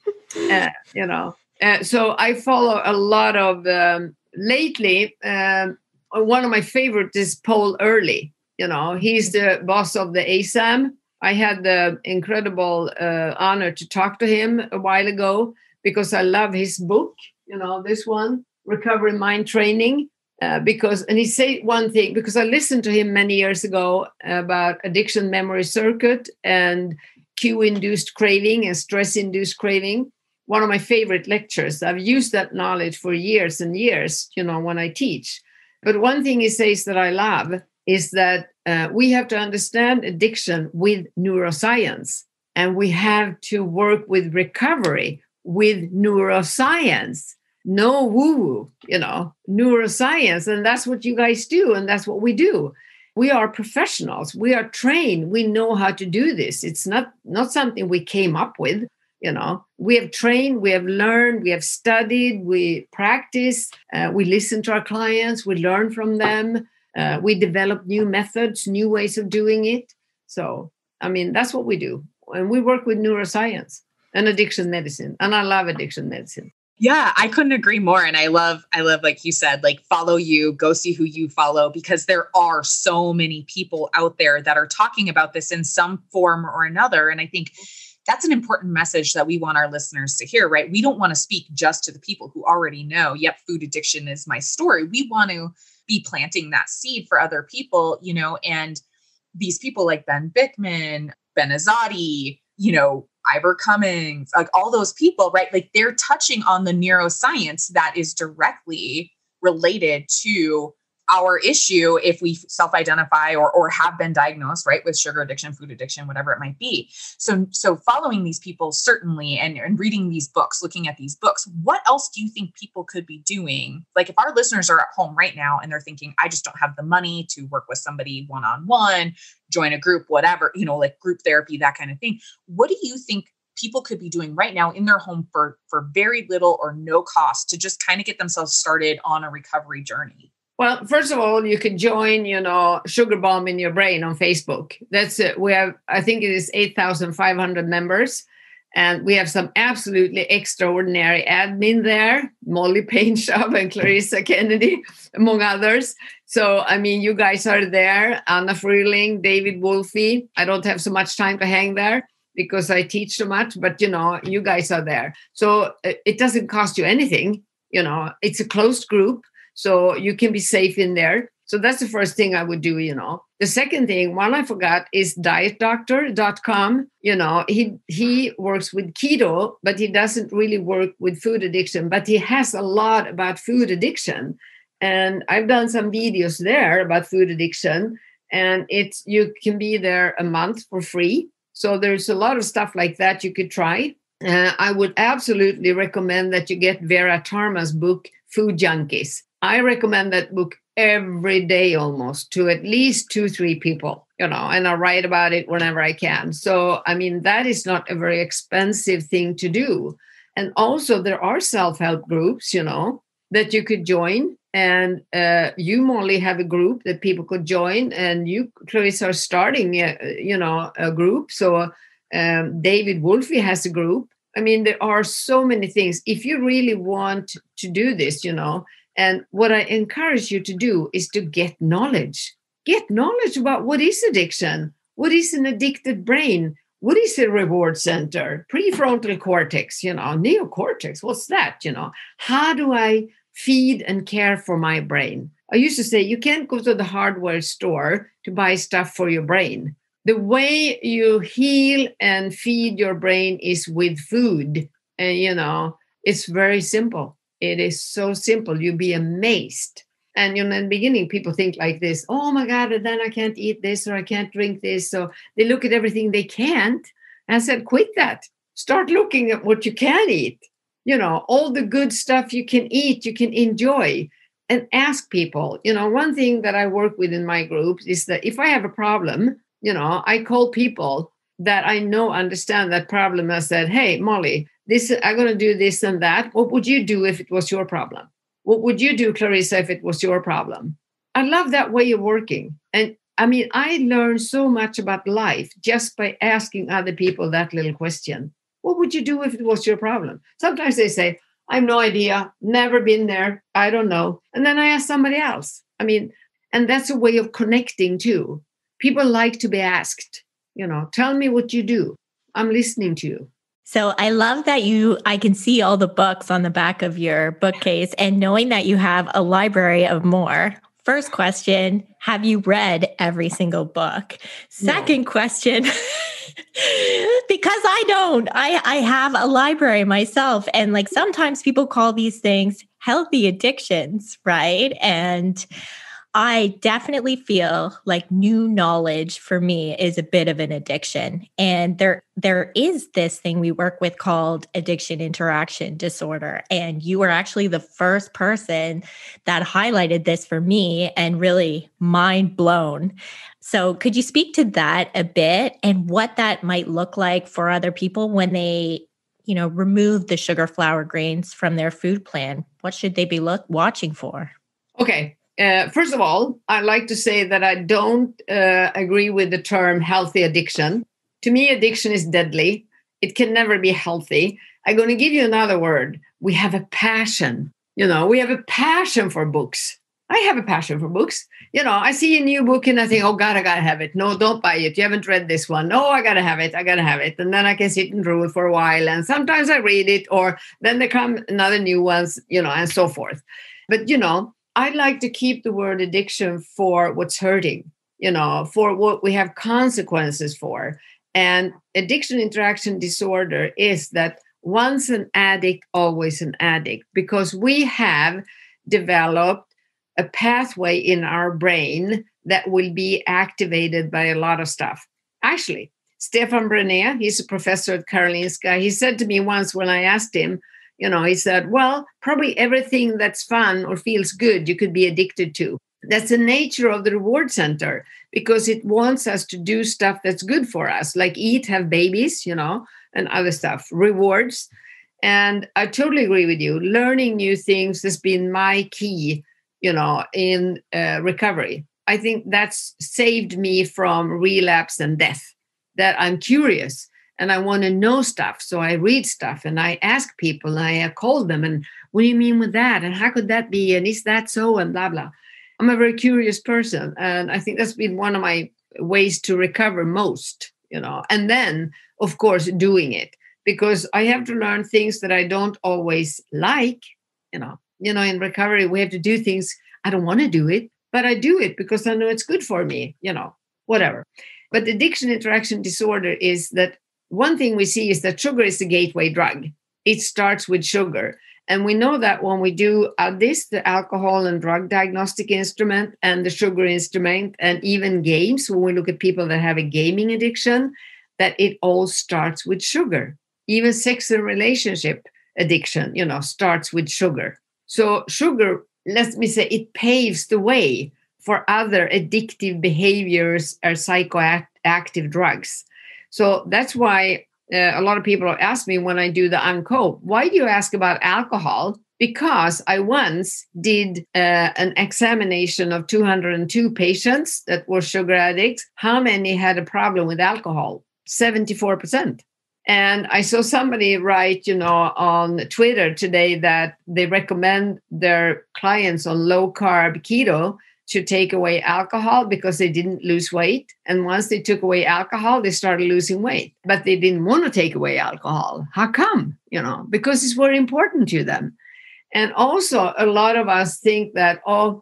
C: So I follow a lot of, lately, one of my favorites is Paul Early. He's the boss of the ASAM. I had the incredible honor to talk to him a while ago because I love his book, this one, Recovery Mind Training. And he said one thing, because I listened to him many years ago about addiction memory circuit and cue-induced craving and stress-induced craving. One of my favorite lectures. I've used that knowledge for years and years, when I teach. But one thing he says that I love is that we have to understand addiction with neuroscience, and we have to work with recovery with neuroscience. No woo-woo, neuroscience. And that's what you guys do. And that's what we do. We are professionals. We are trained. We know how to do this. It's not something we came up with. We have trained, we have learned, we have studied, we practice, we listen to our clients, we learn from them. We develop new methods, new ways of doing it. So, I mean, that's what we do. And we work with neuroscience and addiction medicine. And I love addiction medicine.
B: Yeah, I couldn't agree more. And I love, like you said, like follow you, go see who you follow, because there are so many people out there that are talking about this in some form or another. And I think that's an important message that we want our listeners to hear, right? We don't want to speak just to the people who already know, yep, food addiction is my story. We want to be planting that seed for other people, and these people like Ben Bickman, Ben Azadi, Ivor Cummings, like all those people, right? Like they're touching on the neuroscience that is directly related to our issue if we self-identify or have been diagnosed, right, with sugar addiction, food addiction, whatever it might be. So following these people, certainly, and reading these books, looking at these books, what else do you think people could be doing? Like if our listeners are at home right now and they're thinking, I just don't have the money to work with somebody one-on-one, join a group, whatever, like group therapy, that kind of thing. What do you think people could be doing right now in their home for very little or no cost to just kind of get themselves started on a recovery journey?
C: Well, first of all, you can join, Sugar Bomb in Your Brain on Facebook. That's it. We have, I think it is 8,500 members. And we have some absolutely extraordinary admin there, Molly Painshop and Clarissa Kennedy, among others. So, I mean, you guys are there. Anna Freeling, David Wolfe. I don't have so much time to hang there because I teach so much, but, you guys are there. So it doesn't cost you anything. It's a closed group. So you can be safe in there. So that's the first thing I would do, The second thing, one I forgot, is dietdoctor.com. He works with keto, but he doesn't really work with food addiction, but he has a lot about food addiction. And I've done some videos there about food addiction, and you can be there a month for free. So there's a lot of stuff like that you could try. I would absolutely recommend that you get Vera Tarman's book, Food Junkies. I recommend that book every day almost to at least 2-3 people, and I write about it whenever I can. So, I mean, that is not a very expensive thing to do. And also there are self-help groups, that you could join. And you, Molly, have a group that people could join. And you, Clarissa, are starting, a group. So David Wolfe has a group. I mean, there are so many things. If you really want to do this, and what I encourage you to do is to get knowledge. Get knowledge about what is addiction, what is an addicted brain, what is a reward center, prefrontal cortex, neocortex, what's that, How do I feed and care for my brain? I used to say, you can't go to the hardware store to buy stuff for your brain. The way you heal and feed your brain is with food. And, it's very simple. It is so simple. You'll be amazed. And, in the beginning, people think like this, oh my God, and then I can't eat this or I can't drink this. So they look at everything they can't. And I said, quit that. Start looking at what you can eat. All the good stuff you can eat, you can enjoy. And ask people. One thing that I work with in my groups is that if I have a problem, I call people that I know understand that problem. I said, hey, Molly, I'm going to do this and that. What would you do if it was your problem? What would you do, Clarissa, if it was your problem? I love that way of working. And I mean, I learned so much about life just by asking other people that little question. What would you do if it was your problem? Sometimes they say, I have no idea, never been there, I don't know. And then I ask somebody else. I mean, and that's a way of connecting too. People like to be asked, tell me what you do. I'm listening to you.
A: So I love that I can see all the books on the back of your bookcase, and knowing that you have a library of more. First question, have you read every single book? Second question, because I don't, I have a library myself. And like sometimes people call these things healthy addictions, right? And I definitely feel like new knowledge for me is a bit of an addiction. And there is this thing we work with called addiction interaction disorder. And you were actually the first person that highlighted this for me and really mind blown. So could you speak to that a bit and what that might look like for other people when they, remove the sugar, flour, grains from their food plan? What should they be watching for?
C: Okay. First of all, I'd like to say that I don't agree with the term healthy addiction. To me, addiction is deadly. It can never be healthy. I'm going to give you another word. We have a passion. We have a passion for books. I have a passion for books. I see a new book and I think, oh God, I got to have it. No, don't buy it. You haven't read this one. No, I got to have it. I got to have it. And then I can sit and drool for a while. And sometimes I read it, or then there come another new ones, and so forth. But, I like to keep the word addiction for what's hurting, for what we have consequences for. And addiction interaction disorder is that once an addict, always an addict, because we have developed a pathway in our brain that will be activated by a lot of stuff. Actually, Stefan Brené, he's a professor at Karolinska, he said to me once when I asked him, he said, well, probably everything that's fun or feels good, you could be addicted to. That's the nature of the reward center, because it wants us to do stuff that's good for us, like eat, have babies, and other stuff, rewards. And I totally agree with you. Learning new things has been my key, in recovery. I think that's saved me from relapse and death, that I'm curious and I want to know stuff. So I read stuff and I ask people, and I call them, and what do you mean with that? And how could that be? And is that so? And blah, blah. I'm a very curious person. And I think that's been one of my ways to recover most, and then, of course, doing it, because I have to learn things that I don't always like, in recovery, we have to do things. I don't want to do it, but I do it because I know it's good for me, whatever. But addiction interaction disorder is that one thing we see is that sugar is the gateway drug. It starts with sugar. And we know that when we do this, the alcohol and drug diagnostic instrument and the sugar instrument, and even games, when we look at people that have a gaming addiction, that it all starts with sugar. Even sex and relationship addiction, starts with sugar. So sugar, let me say, it paves the way for other addictive behaviors or psychoactive drugs. So that's why a lot of people ask me when I do the uncope, why do you ask about alcohol? Because I once did an examination of 202 patients that were sugar addicts. How many had a problem with alcohol? 74%. And I saw somebody write, on Twitter today that they recommend their clients on low carb keto to take away alcohol because they didn't lose weight. And once they took away alcohol, they started losing weight. But they didn't want to take away alcohol. How come? Because it's very important to them. And also, a lot of us think that,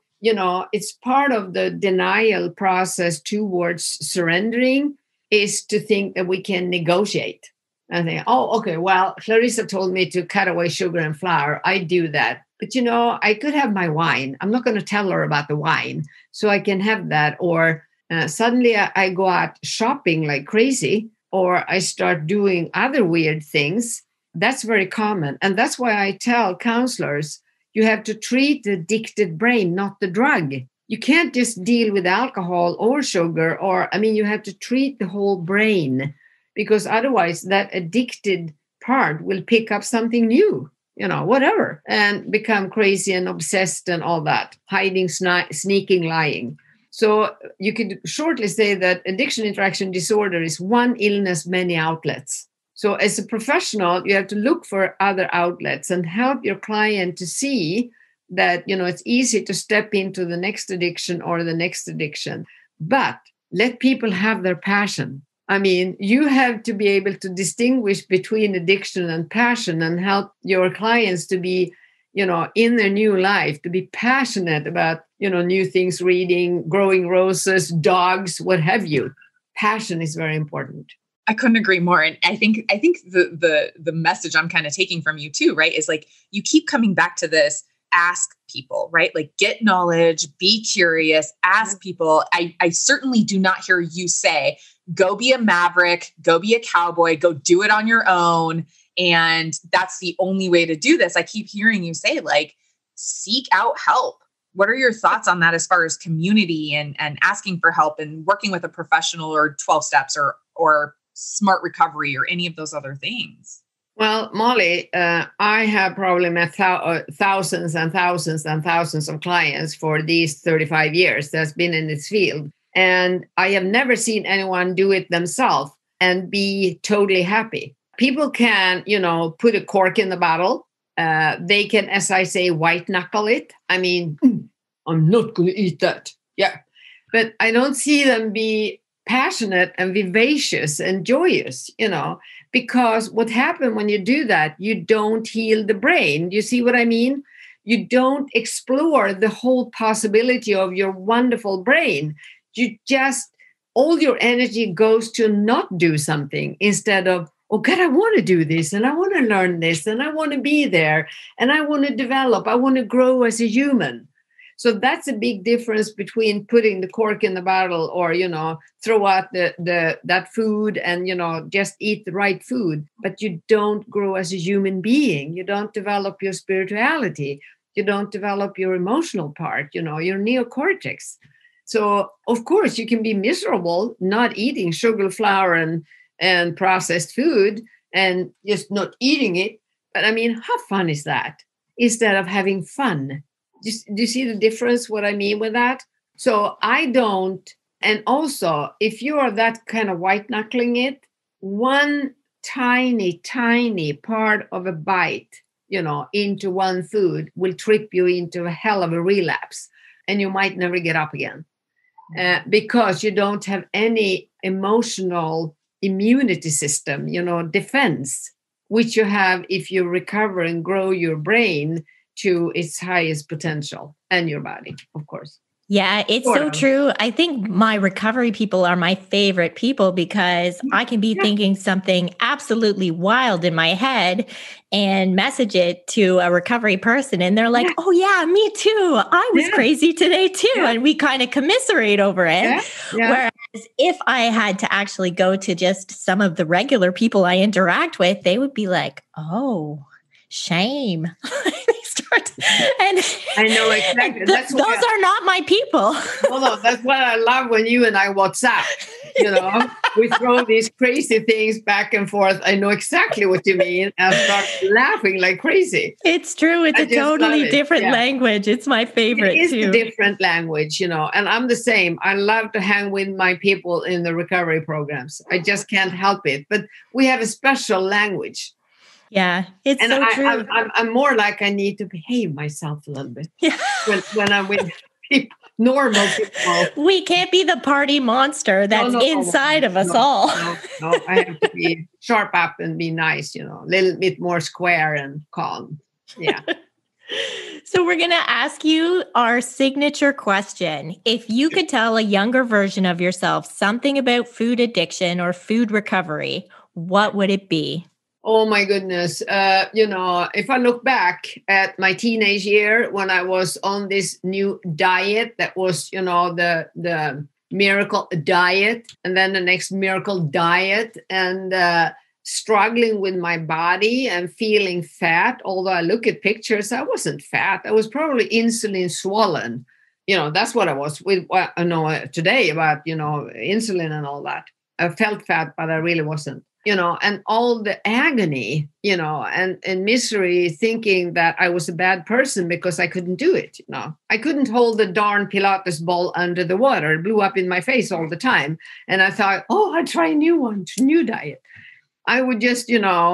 C: it's part of the denial process towards surrendering is to think that we can negotiate. I think, okay, well, Clarissa told me to cut away sugar and flour. I do that. But, I could have my wine. I'm not going to tell her about the wine. So I can have that. Or suddenly I go out shopping like crazy, or I start doing other weird things. That's very common. And that's why I tell counselors, you have to treat the addicted brain, not the drug. You can't just deal with alcohol or sugar, you have to treat the whole brain, because otherwise that addicted part will pick up something new, whatever, and become crazy and obsessed and all that, hiding, sneaking, lying. So you could shortly say that addiction interaction disorder is one illness, many outlets. So as a professional, you have to look for other outlets and help your client to see that, it's easy to step into the next addiction or the next addiction, but let people have their passion. You have to be able to distinguish between addiction and passion and help your clients to be, in their new life, to be passionate about, new things, reading, growing roses, dogs, what have you. Passion is very important.
B: I couldn't agree more. And I think the message I'm kind of taking from you too, right, is like, you keep coming back to this, ask people, right? Like, get knowledge, be curious, ask people. I certainly do not hear you say, go be a maverick, go be a cowboy, go do it on your own. And that's the only way to do this. I keep hearing you say, like, seek out help. What are your thoughts on that as far as community and asking for help and working with a professional, or 12 steps or smart recovery or any of those other things?
C: Well, Molly, I have probably met thousands and thousands and thousands of clients for these 35 years that's been in this field. And I have never seen anyone do it themselves and be totally happy. People can, put a cork in the bottle. They can, as I say, white knuckle it. I'm not going to eat that. Yeah. But I don't see them be passionate and vivacious and joyous, because what happens when you do that, you don't heal the brain. You see what I mean? You don't explore the whole possibility of your wonderful brain. You just, all your energy goes to not do something instead of, oh God, I want to do this and I want to learn this and I want to be there and I want to develop. I want to grow as a human. So that's a big difference between putting the cork in the bottle or, throw out that food and, just eat the right food. But you don't grow as a human being. You don't develop your spirituality. You don't develop your emotional part, your neocortex. So, of course, you can be miserable not eating sugar, flour, and processed food and just not eating it. But I mean, how fun is that? Instead of having fun. Do you see the difference, what I mean with that? So I don't. And also, if you are that kind of white knuckling it, one tiny, tiny part of a bite, into one food will trip you into a hell of a relapse. And you might never get up again because you don't have any emotional immunity system, defense, which you have if you recover and grow your brain to its highest potential and your body, of course.
A: Yeah, it's so true. I think my recovery people are my favorite people because I can be thinking something absolutely wild in my head and message it to a recovery person. And they're like, oh yeah, me too. I was crazy today too. And we kind of commiserate over it. Whereas if I had to actually go to just some of the regular people I interact with, they would be like, oh, shame. And
C: I know exactly.
A: Those are not my people.
C: No, that's what I love when you and I WhatsApp. We throw these crazy things back and forth. I know exactly what you mean. And I start laughing like crazy.
A: It's true. It's a totally different language. It's my favorite
C: too. It is
A: too.
C: a different language, and I'm the same. I love to hang with my people in the recovery programs. I just can't help it. But we have a special language.
A: Yeah, it's so true.
C: I'm more like I need to behave myself a little bit when I'm with people, normal people.
A: We can't be the party monster that's inside of us all.
C: No, I have to be sharp up and be nice, a little bit more square and calm. Yeah.
A: So we're going to ask you our signature question. If you could tell a younger version of yourself something about food addiction or food recovery, what would it be?
C: Oh my goodness. If I look back at my teenage year when I was on this new diet that was, the miracle diet and then the next miracle diet and struggling with my body and feeling fat. Although I look at pictures, I wasn't fat. I was probably insulin swollen. That's what I was with what I know today about, insulin and all that. I felt fat, but I really wasn't. And all the agony, and misery thinking that I was a bad person because I couldn't do it. I couldn't hold the darn Pilates ball under the water. It blew up in my face all the time. And I thought, I'll try a new diet. I would just,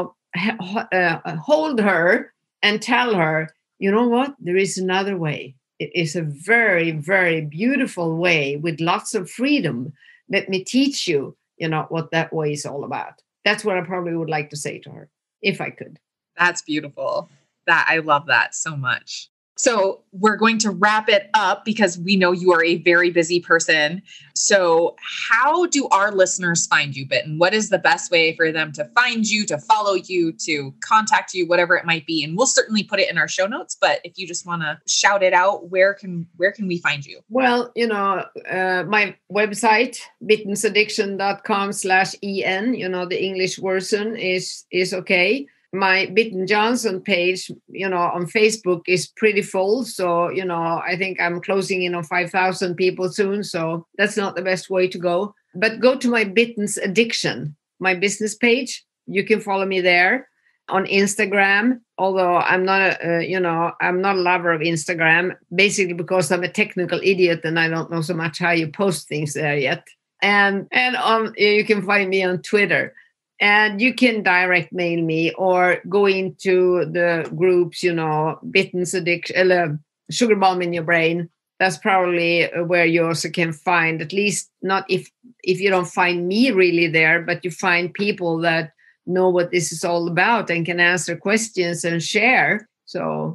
C: hold her and tell her, you know what? There is another way. It is a very, very beautiful way with lots of freedom. Let me teach you, what that way is all about. That's what I probably would like to say to her, if I could.
B: That's beautiful. I love that so much. So we're going to wrap it up because we know you are a very busy person. So how do our listeners find you, Bitten? What is the best way for them to find you, to follow you, to contact you, whatever it might be? And we'll certainly put it in our show notes. But if you just want to shout it out, where can we find you?
C: Well, my website, bittensaddiction.com/en, the English version is okay. My Bitten Jonsson page, on Facebook is pretty full. So, I think I'm closing in on 5,000 people soon. So that's not the best way to go. But go to my Bitten's Addiction, my business page. You can follow me there on Instagram. Although I'm not I'm not a lover of Instagram, basically because I'm a technical idiot and I don't know so much how you post things there yet. And you can find me on Twitter. And you can direct mail me or go into the groups, Bitten's Addiction, Sugar Bomb in Your Brain. That's probably where you also can find, at least not if you don't find me really there, but you find people that know what this is all about and can answer questions and share. So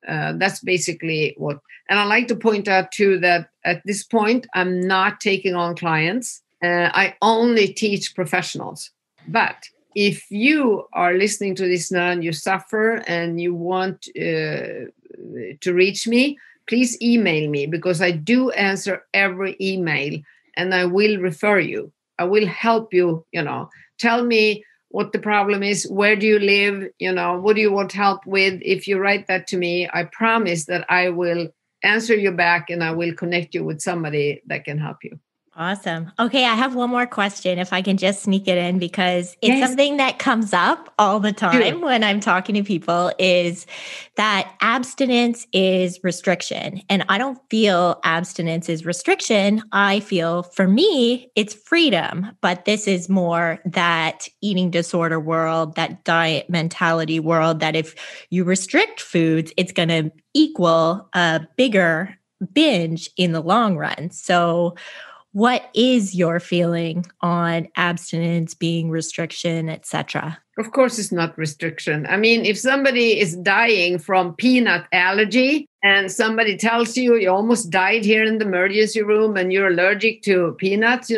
C: That's basically what. And I like to point out too that at this point, I'm not taking on clients. I only teach professionals. But if you are listening to this now and you suffer and you want to reach me, please email me, because I do answer every email and I will refer you. I will help you, tell me what the problem is. Where do you live? What do you want help with? If you write that to me, I promise that I will answer you back and I will connect you with somebody that can help you.
A: Awesome. Okay, I have one more question, if I can just sneak it in, because it's something that comes up all the time when I'm talking to people, is that abstinence is restriction. And I don't feel abstinence is restriction. I feel, for me, it's freedom. But this is more that eating disorder world, that diet mentality world, that if you restrict foods, it's going to equal a bigger binge in the long run. So what is your feeling on abstinence being restriction, etc.?
C: Of course, it's not restriction. I mean, if somebody is dying from peanut allergy and somebody tells you you almost died here in the emergency room and you're allergic to peanuts,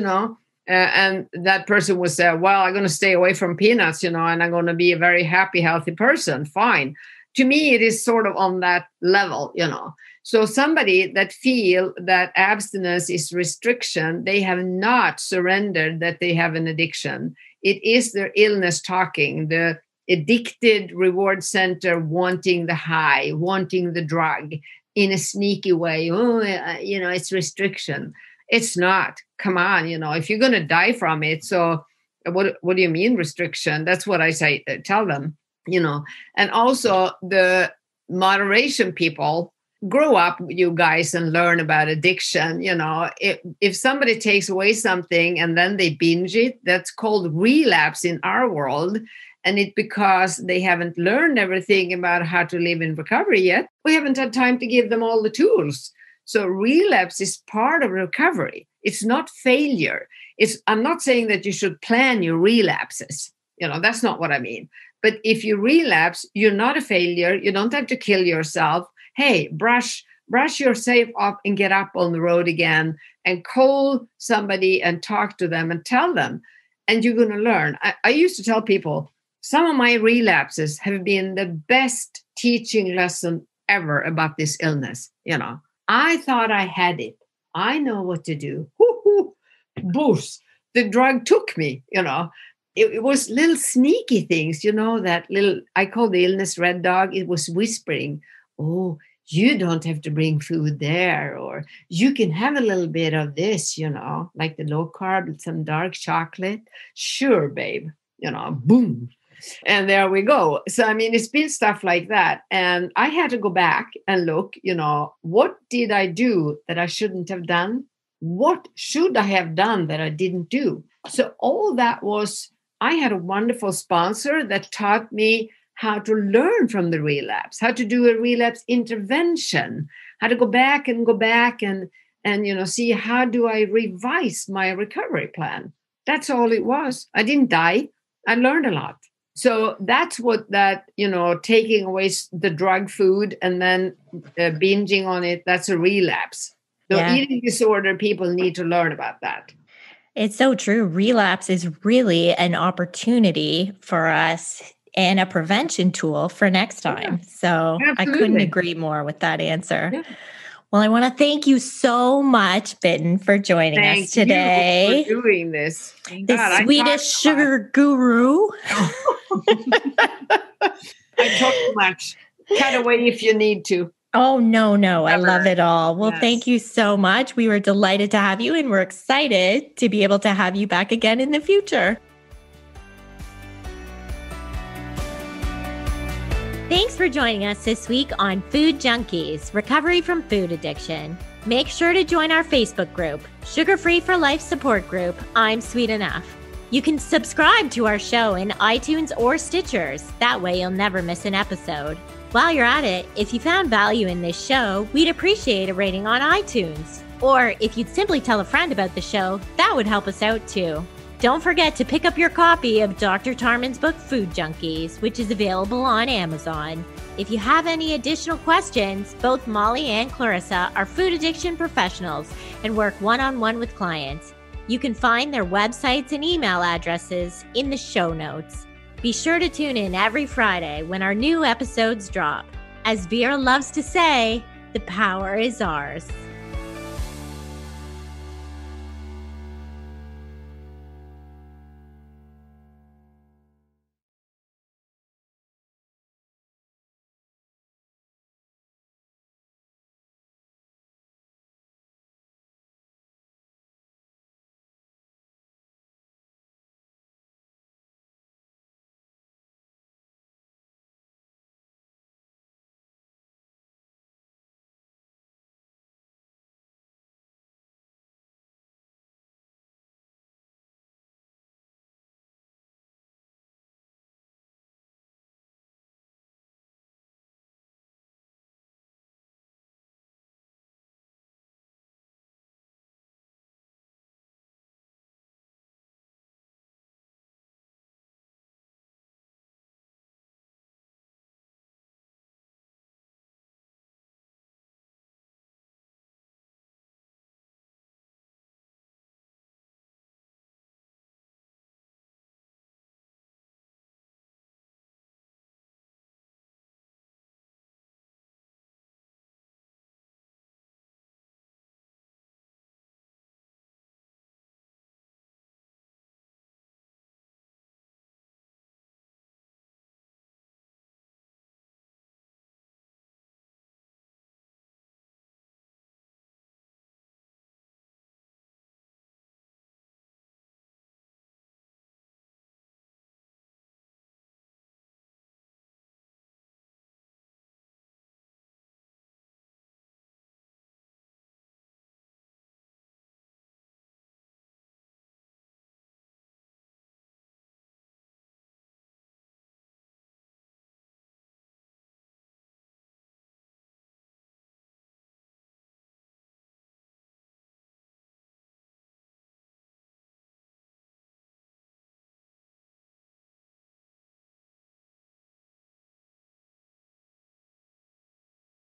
C: and that person will say, well, I'm going to stay away from peanuts, and I'm going to be a very happy, healthy person. Fine. To me, it is sort of on that level, So somebody that feel that abstinence is restriction, they have not surrendered that they have an addiction. It is their illness talking, the addicted reward center wanting the high, wanting the drug in a sneaky way. Oh, it's restriction. It's not. Come on, if you're going to die from it. So what do you mean restriction? That's what I say, tell them, and also the moderation people. Grow up, you guys, and learn about addiction. If somebody takes away something and then they binge it, that's called relapse in our world. And it's because they haven't learned everything about how to live in recovery yet. We haven't had time to give them all the tools. So relapse is part of recovery. It's not failure. I'm not saying that you should plan your relapses. That's not what I mean. But if you relapse, you're not a failure. You don't have to kill yourself. Hey, brush yourself up and get up on the road again and call somebody and talk to them and tell them. And you're going to learn. I used to tell people, some of my relapses have been the best teaching lesson ever about this illness. I thought I had it. I know what to do. Boosh. The drug took me, It was little sneaky things, that little, I call the illness red dog. It was whispering, oh, you don't have to bring food there, or you can have a little bit of this, like the low carb, some dark chocolate. Sure, babe, boom. And there we go. So, I mean, it's been stuff like that. And I had to go back and look, what did I do that I shouldn't have done? What should I have done that I didn't do? So all that was, I had a wonderful sponsor that taught me how to learn from the relapse, how to do a relapse intervention, how to go back and see how do I revise my recovery plan. That's all it was. I didn't die. I learned a lot. So that's what that, taking away the drug food and then binging on it, that's a relapse. So eating disorder, people need to learn about that.
A: It's so true. Relapse is really an opportunity for us and a prevention tool for next time. So absolutely. I couldn't agree more with that answer. Yeah. Well, I want to thank you so much, Bitten, for joining us today.
C: Thank you for doing this.
A: The Swedish Sugar Guru.
C: I talk too much. Cut away if you need to.
A: Oh, no. Never. I love it all. Well, Thank you so much. We were delighted to have you, and we're excited to be able to have you back again in the future. Thanks for joining us this week on Food Junkies, Recovery from Food Addiction. Make sure to join our Facebook group, Sugar Free for Life Support Group, I'm Sweet Enough. You can subscribe to our show in iTunes or Stitchers. That way you'll never miss an episode. While you're at it, if you found value in this show, we'd appreciate a rating on iTunes. Or if you'd simply tell a friend about the show, that would help us out too. Don't forget to pick up your copy of Dr. Tarman's book, Food Junkies, which is available on Amazon. If you have any additional questions, both Molly and Clarissa are food addiction professionals and work one-on-one with clients. You can find their websites and email addresses in the show notes. Be sure to tune in every Friday when our new episodes drop. As Vera loves to say, the power is ours.